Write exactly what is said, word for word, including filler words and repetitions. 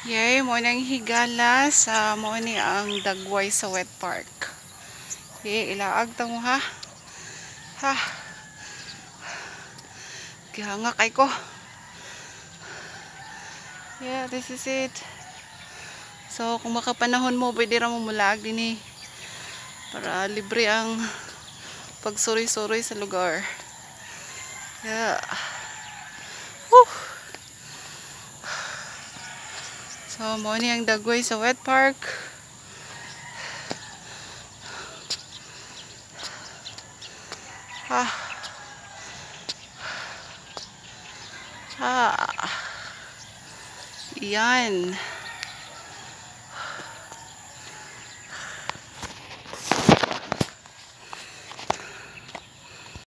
Yay, mo nang higala sa mo ni ang dagway sa wet park. Okay, ilaag ta mo ha. Ha. Kihanga kay ko. Yeah, this is it. So, kung makapanahon mo, pwede ra mo mulaag din eh. Para libre ang pagsuri-suri sa lugar. Yeah. Woo! So, mo ni ang dagway sa wet park. Ha. Ha. Yan.